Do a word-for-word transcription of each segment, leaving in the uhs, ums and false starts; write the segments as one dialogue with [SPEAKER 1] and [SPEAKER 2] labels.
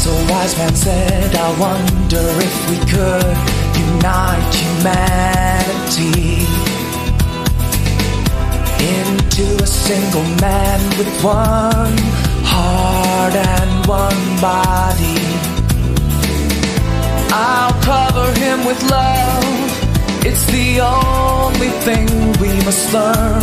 [SPEAKER 1] A wise man said, I wonder if we could unite humanity into a single man with one heart and one body. I'll cover him with love. It's the only thing we must learn.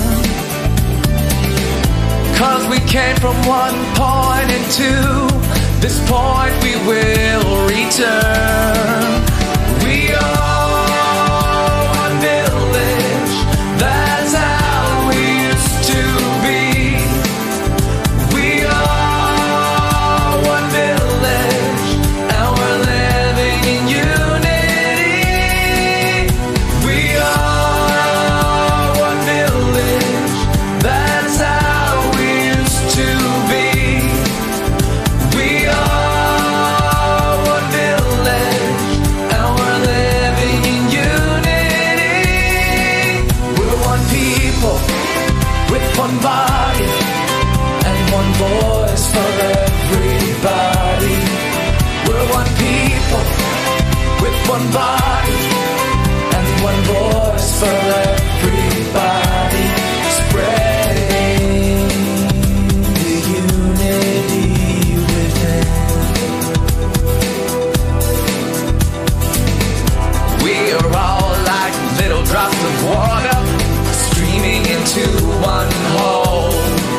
[SPEAKER 1] 'Cause we came from one point and to this point we will return. We are one village, that's how we used to be. We are one village, and we're living in unity. We are one village, that's how we used to be. We are one village, and we're living in unity. We're one people with one body and one voice for everybody. We're one people with one body and one voice for everybody. Spreading the unity within. We are all like little drops of water streaming into one hole.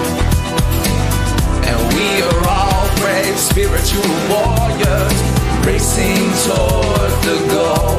[SPEAKER 1] And we are all brave spiritual warriors racing toward the goal.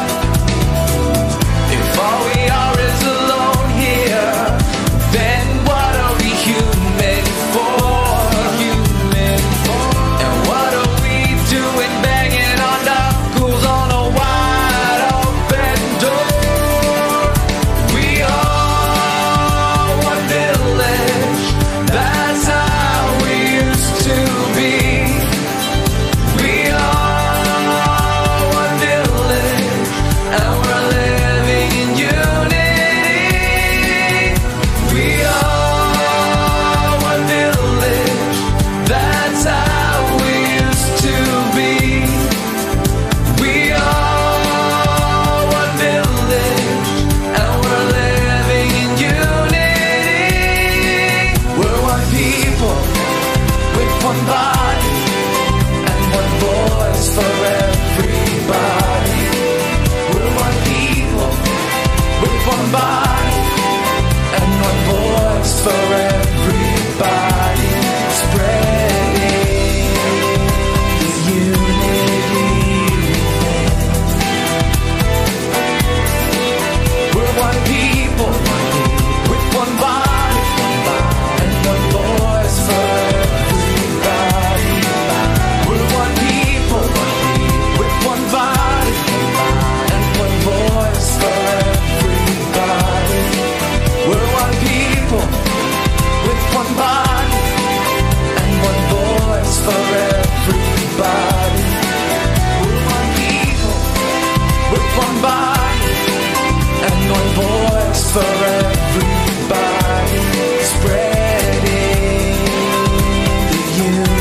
[SPEAKER 1] If all we are is alone here, then what are we human for? Human for? And what are we doing banging our knuckles on a wide open door? We are one village, that's how we used to be. We are one village, and we're living in unity. We are one village, that's how we used to be. We are one village, and we're living in unity. We're one people with one body and one voice for everybody. We're one people with one body and one voice for everybody. Spreading the unity within. We're one people with one body and one voice for everybody. We're one people with one body and one voice for everybody. We're one people with one body and one voice for everybody. We're one people with one body and one voice for everybody. Spreading the unity.